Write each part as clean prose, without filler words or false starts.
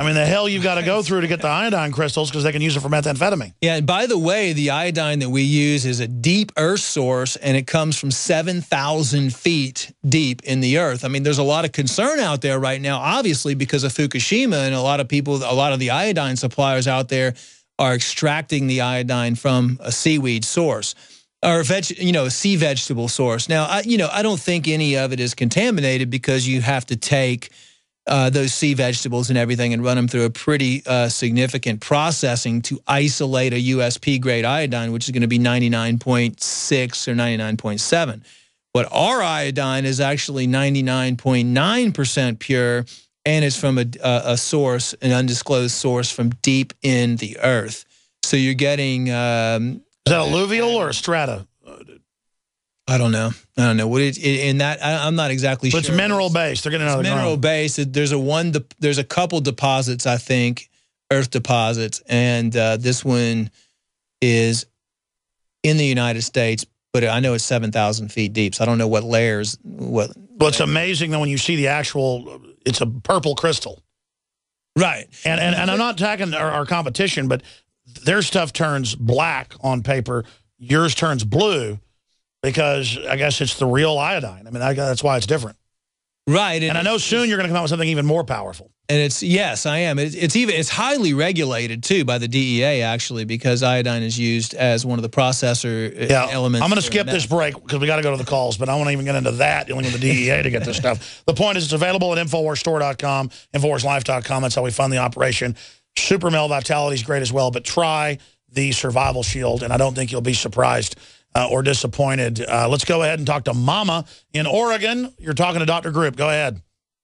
I mean, the hell you've got to go through to get the iodine crystals because they can use it for methamphetamine. Yeah, and by the way, the iodine that we use is a deep earth source, and it comes from 7,000 feet deep in the earth. I mean, there's a lot of concern out there right now, obviously, because of Fukushima, and a lot of the iodine suppliers out there are extracting the iodine from a seaweed source or a sea vegetable source. Now, I don't think any of it is contaminated because you have to take those sea vegetables and everything and run them through a pretty significant processing to isolate a USP grade iodine, which is going to be 99.6 or 99.7. But our iodine is actually 99.9% pure, and it's from a source, an undisclosed source from deep in the earth. So you're getting... is that alluvial or a strata? I don't know. What in that I'm not exactly sure. It's mineral based. They're getting another mineral based. There's a couple deposits, I think, earth deposits, and this one is in the United States, but I know it's 7,000 feet deep. So I don't know what layers. Well, it's amazing that when you see the actual, it's a purple crystal, right? And I'm not attacking our competition, but their stuff turns black on paper. Yours turns blue. Because I guess it's the real iodine. I mean, that's why it's different. Right. And I know soon you're going to come out with something even more powerful. And yes, I am. It's highly regulated, too, by the DEA, actually, because iodine is used as one of the processor elements. I'm going to skip this break because we got to go to the calls, but I want to even get into that, dealing with the DEA to get this stuff. The point is it's available at InfoWarsStore.com, InfoWarsLife.com. That's how we fund the operation. Super Male Vitality is great as well, but try the Survival Shield, and I don't think you'll be surprised or disappointed. Let's go ahead and talk to Mama in Oregon. You're talking to Dr. Group. Go ahead.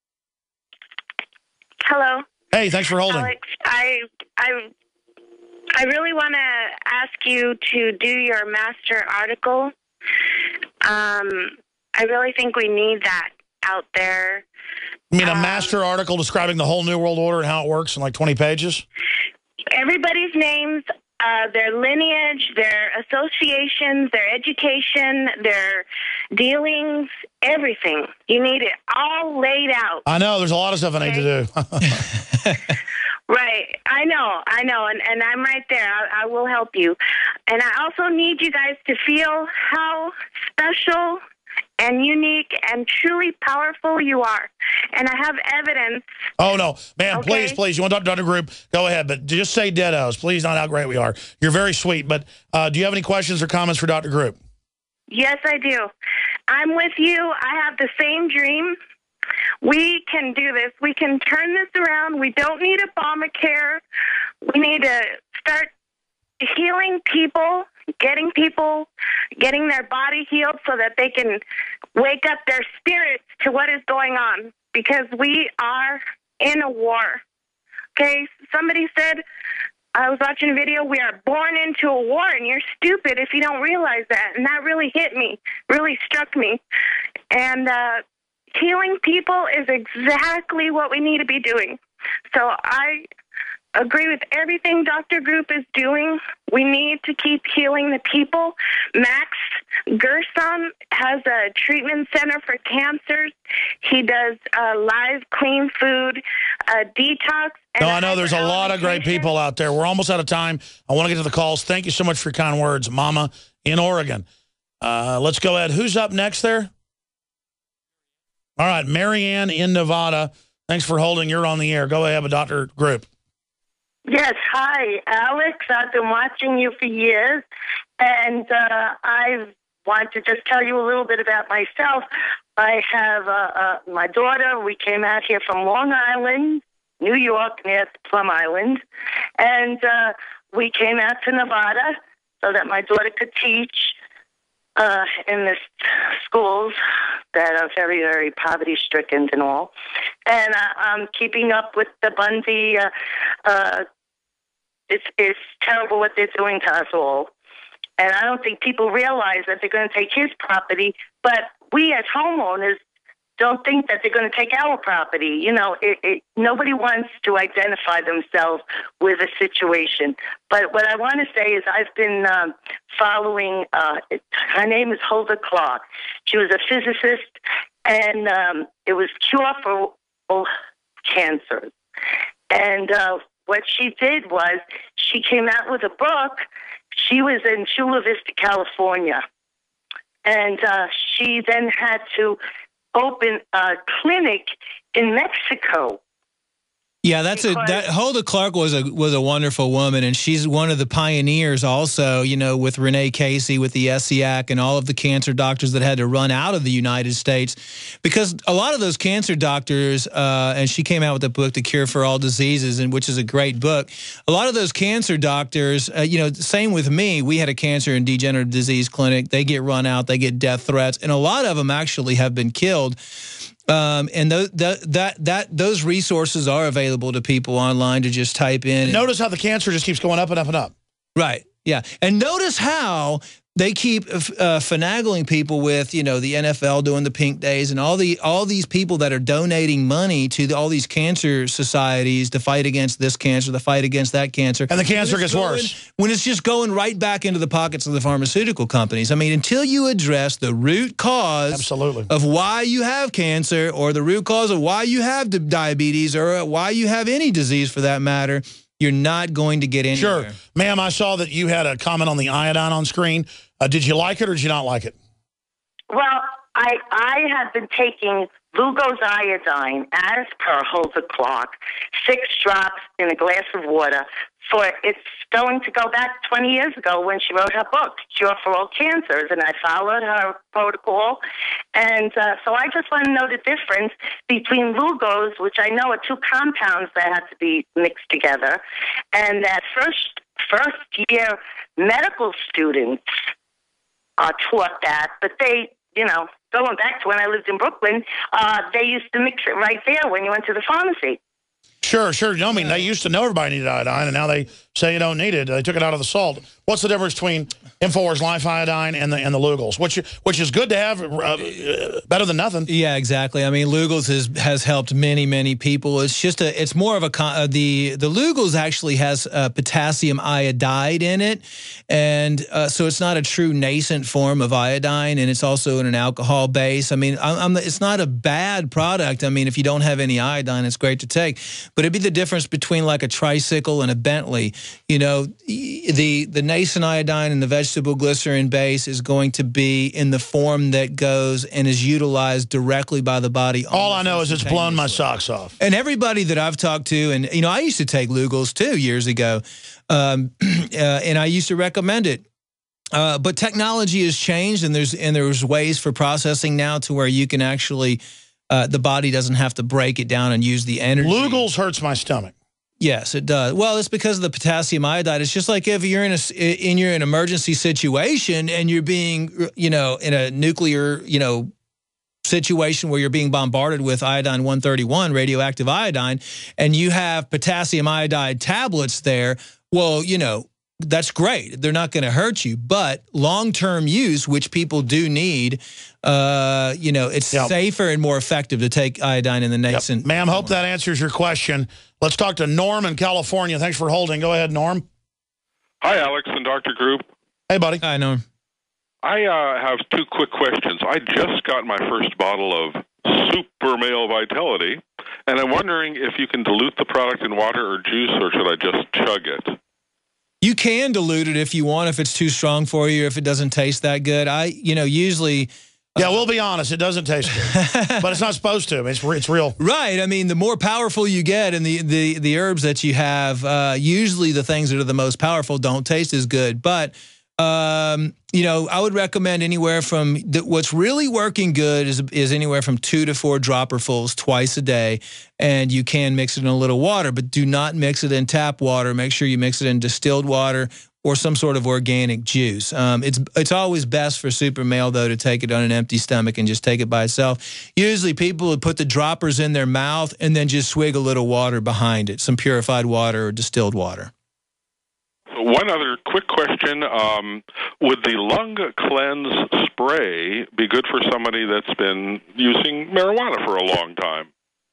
Hello. Hey, thanks for holding. Alex, I really want to ask you to do your master article. I really think we need that out there. You mean a master article describing the whole New World Order and how it works in like 20 pages? Everybody's names, their lineage, their associations, their education, their dealings, everything. You need it all laid out. I know. There's a lot of stuff I need to do. Right. I know. And I'm right there. I will help you. And I also need you guys to feel how special and unique and truly powerful you are. And I have evidence. Oh, no. Man, okay? please. You want to talk to Dr. Group? Go ahead. But just say deados. Please, not how great we are. You're very sweet. But do you have any questions or comments for Dr. Group? Yes, I do. I'm with you. I have the same dream. We can do this. We can turn this around. We don't need Obamacare. We need to start healing people, getting their body healed so that they can wake up their spirits to what is going on, because we are in a war. Okay? Somebody said, I was watching a video, we are born into a war, and you're stupid if you don't realize that. And that really hit me, really struck me. And healing people is exactly what we need to be doing. So I agree with everything Dr. Group is doing. We need to keep healing the people. Max Gerson has a treatment center for cancers. He does live, clean food, detox. No, I know there's a lot of great people out there. We're almost out of time. I want to get to the calls. Thank you so much for your kind words, Mama in Oregon. Let's go ahead. Who's up next there? All right, Marianne in Nevada. Thanks for holding. You're on the air. Go ahead with Dr. Group. Yes, hi, Alex. I've been watching you for years, and I want to just tell you a little bit about myself. I have my daughter. We came out here from Long Island, New York, near Plum Island, and we came out to Nevada so that my daughter could teach in the schools that are very, very poverty-stricken and all. And I'm keeping up with the Bundy. It's terrible what they're doing to us all. And I don't think people realize that they're going to take his property, but we as homeowners don't think that they're going to take our property. You know, nobody wants to identify themselves with a situation. But what I want to say is I've been following, her name is Hulda Clark. She was a physicist, and it was cure for all cancers. And what she did was she came out with a book. She was in Chula Vista, California. And she then had to open a clinic in Mexico. Yeah, that Hulda Clark was a wonderful woman, and she's one of the pioneers also, you know, with Renee Casey, with the SEAC, and all of the cancer doctors that had to run out of the United States. Because a lot of those cancer doctors, and she came out with the book, The Cure for All Diseases, and which is a great book. A lot of those cancer doctors, you know, same with me, we had a cancer and degenerative disease clinic. They get run out, they get death threats, and a lot of them actually have been killed. And those resources are available to people online to just type in. Notice how the cancer just keeps going up and up and up. Right. Yeah. And notice how they keep finagling people with, you know, the NFL doing the pink days and all these people that are donating money to all these cancer societies to fight against this cancer, the fight against that cancer. And the cancer gets worse. When it's just going right back into the pockets of the pharmaceutical companies. I mean, until you address the root cause Absolutely. of why you have cancer, or the root cause of why you have diabetes, or why you have any disease for that matter, you're not going to get anywhere. Sure. Ma'am, I saw that you had a comment on the iodine on screen. Did you like it or did you not like it? Well, I have been taking Lugos iodine as per Hulda Clark, 6 drops in a glass of water. It's going to go back 20 years ago when she wrote her book, Cure for All Cancers, and I followed her protocol. And so I just want to know the difference between Lugos, which I know are 2 compounds that have to be mixed together, and that first year medical students are taught that, but they, you know, going back to when I lived in Brooklyn, they used to mix it right there when you went to the pharmacy. Sure, sure. I mean, they used to know everybody needed iodine, and now they say you don't need it. They took it out of the salt. What's the difference between InfoWars Life Iodine and the Lugol's, which is good to have, better than nothing? Yeah, exactly. I mean, Lugol's has helped many people. It's just it's more of a the Lugol's actually has potassium iodide in it, and so it's not a true nascent form of iodine, and it's also in an alcohol base. I mean, it's not a bad product. I mean, if you don't have any iodine, it's great to take. But it'd be the difference between like a tricycle and a Bentley. You know, the nascent iodine and the vegetable glycerin base is going to be in the form that goes and is utilized directly by the body. All I know is it's blown my socks off. And everybody that I've talked to, and you know, I used to take Lugol's too years ago, and I used to recommend it. But technology has changed, and there's ways for processing now to where you can actually the body doesn't have to break it down and use the energy. Lugol's hurts my stomach. Yes, it does. Well, it's because of the potassium iodide. It's just like if you're in an emergency situation and you're being, you know, in a nuclear, you know, situation where you're being bombarded with iodine 131, radioactive iodine, and you have potassium iodide tablets there. Well, you know, that's great. They're not going to hurt you, but long-term use, which people do need, you know, it's safer and more effective to take iodine in the nascent. Ma'am, hope that answers your question. Let's talk to Norm in California. Thanks for holding. Go ahead, Norm. Hi, Alex and Dr. Group. Hey, buddy. Hi, Norm. I have 2 quick questions. I just got my first bottle of Super Male Vitality, and I'm wondering if you can dilute the product in water or juice, or should I just chug it? You can dilute it if you want, if it's too strong for you, if it doesn't taste that good. You know, usually... Yeah, we'll be honest. It doesn't taste good, but it's not supposed to. It's real. Right. I mean, the more powerful you get, and the herbs that you have, usually the things that are the most powerful don't taste as good. But you know, I would recommend anywhere from what's really working good is anywhere from 2 to 4 dropperfuls twice a day, and you can mix it in a little water, but do not mix it in tap water. Make sure you mix it in distilled water or some sort of organic juice. It's always best for Super Male, though, to take it on an empty stomach and just take it by itself. Usually people would put the droppers in their mouth and then just swig a little water behind it, some purified water or distilled water. One other quick question. Would the lung cleanse spray be good for somebody that's been using marijuana for a long time?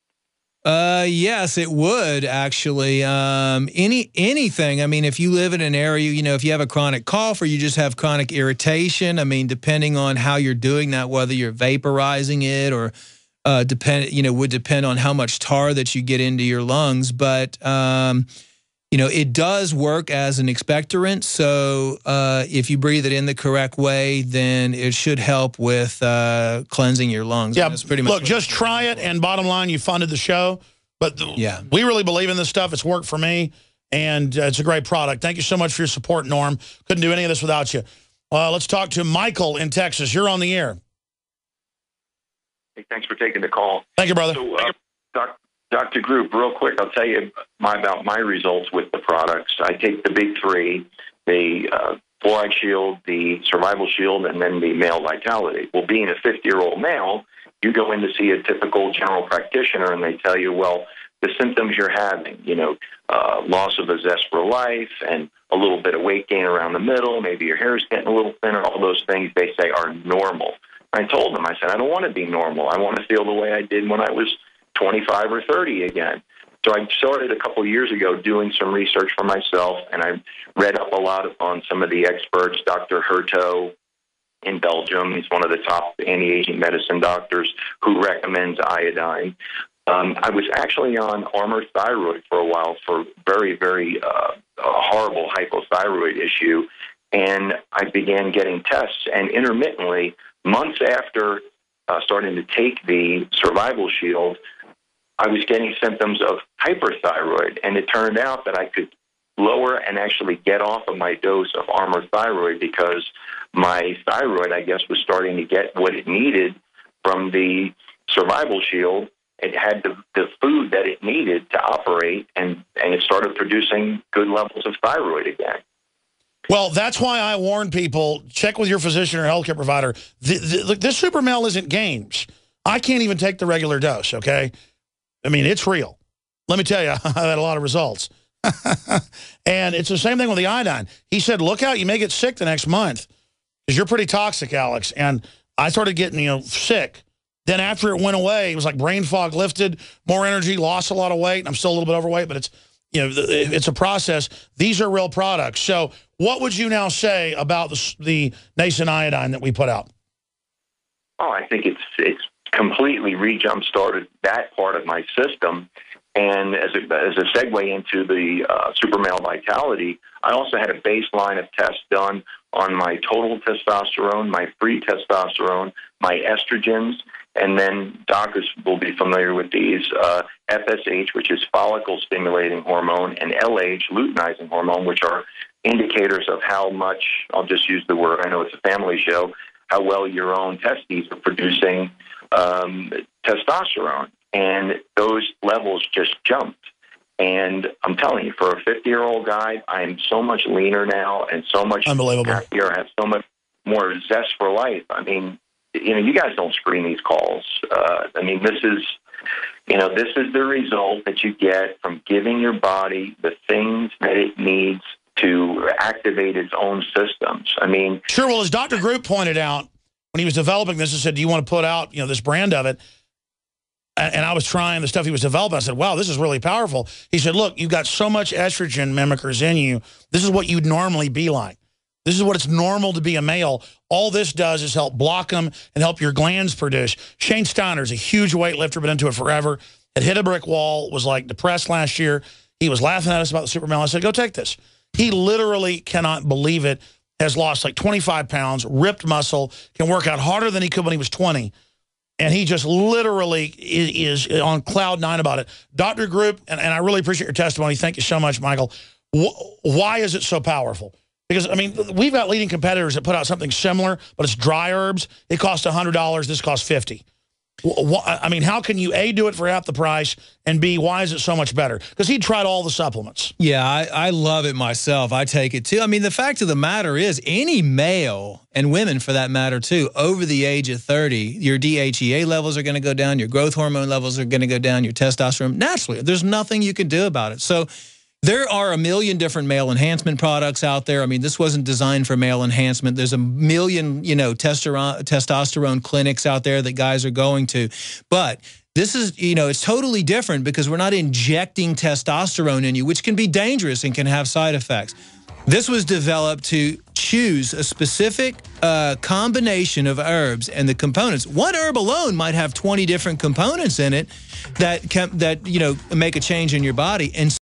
Yes, it would actually. Anything. I mean, if you live in an area, you know, if you have a chronic cough or you just have chronic irritation, I mean, depending on how you're doing that, whether you're vaporizing it or would depend on how much tar that you get into your lungs. But, it does work as an expectorant. So if you breathe it in the correct way, then it should help with cleansing your lungs. Yeah, that's pretty much. Look, just try it, and bottom line, you funded the show. But we really believe in this stuff. It's worked for me, and it's a great product. Thank you so much for your support, Norm. Couldn't do any of this without you. Let's talk to Michael in Texas. You're on the air. Hey, thanks for taking the call. Thank you, brother. So, Dr. Group, real quick, I'll tell you about my results with the products. I take the big three, the Fluoride Shield, the Survival Shield, and then the Male Vitality. Well, being a 50-year-old male, you go in to see a typical general practitioner, and they tell you, well, the symptoms you're having, loss of a zest for life and a little bit of weight gain around the middle, maybe your hair is getting a little thinner, all those things they say are normal. I told them, I said, I don't want to be normal. I want to feel the way I did when I was 25 or 30 again. So I started a couple of years ago doing some research for myself, and I read up a lot on some of the experts, Dr. Herto in Belgium. He's one of the top anti-aging medicine doctors who recommends iodine. I was actually on Armour Thyroid for a while for very, very horrible hypothyroid issue, and I began getting tests, and intermittently, months after starting to take the Survival Shield, I was getting symptoms of hyperthyroid, and it turned out that I could lower and actually get off of my dose of Armour Thyroid because my thyroid, I guess, was starting to get what it needed from the Survival Shield. It had the food that it needed to operate, and it started producing good levels of thyroid again. Well, that's why I warn people, check with your physician or healthcare provider. Look, this Super Male isn't games. I can't even take the regular dose, okay? I mean, it's real. Let me tell you, I've had a lot of results. And it's the same thing with the iodine. He said, look out, you may get sick the next month because you're pretty toxic, Alex. And I started getting, sick. Then after it went away, it was like brain fog lifted, more energy, lost a lot of weight. And I'm still a little bit overweight, but it's, it's a process. These are real products. So what would you now say about the Nascent iodine that we put out? Oh, I think it's completely re-jump-started that part of my system. And as a segue into the Super Male Vitality, I also had a baseline of tests done on my total testosterone, my free testosterone, my estrogens, and then doctors will be familiar with these, FSH, which is follicle-stimulating hormone, and LH, luteinizing hormone, which are indicators of how much, I'll just use the word, I know it's a family show, how well your own testes are producing testosterone. And those levels just jumped. And I'm telling you, for a 50-year-old guy, I'm so much leaner now and so much happier. I have so much more zest for life. I mean, you guys don't screen these calls. I mean, this is the result that you get from giving your body the things that it needs to activate its own systems. I mean, sure. Well, as Dr. Group pointed out when he was developing this, he said, "Do you want to put out this brand of it?" And I was trying the stuff he was developing. I said, wow, this is really powerful. He said, look, you've got so much estrogen mimickers in you. This is what you'd normally be like. This is what it's normal to be a male. All this does is help block them and help your glands produce. Shane Steiner's a huge weightlifter, been into it forever. Had hit a brick wall, was like depressed last year. He was laughing at us about the Super Male. I said, go take this. He literally cannot believe it. Has lost like 25 pounds, ripped muscle, can work out harder than he could when he was 20. And he just literally is on cloud nine about it. Dr. Group, and I really appreciate your testimony. Thank you so much, Michael. Why is it so powerful? Because, I mean, we've got leading competitors that put out something similar, but it's dry herbs. It costs $100. This costs $50. I mean, how can you, A, do it for half the price, and B, why is it so much better? Because he tried all the supplements. Yeah, I love it myself. I take it, too. I mean, the fact of the matter is, any male, and women for that matter, too, over the age of 30, your DHEA levels are going to go down, your growth hormone levels are going to go down, your testosterone, naturally. There's nothing you can do about it. So there are a million different male enhancement products out there. I mean, this wasn't designed for male enhancement. There's a million, testosterone clinics out there that guys are going to. But this is, it's totally different because we're not injecting testosterone in you, which can be dangerous and can have side effects. This was developed to choose a specific combination of herbs and the components. One herb alone might have 20 different components in it that make a change in your body. And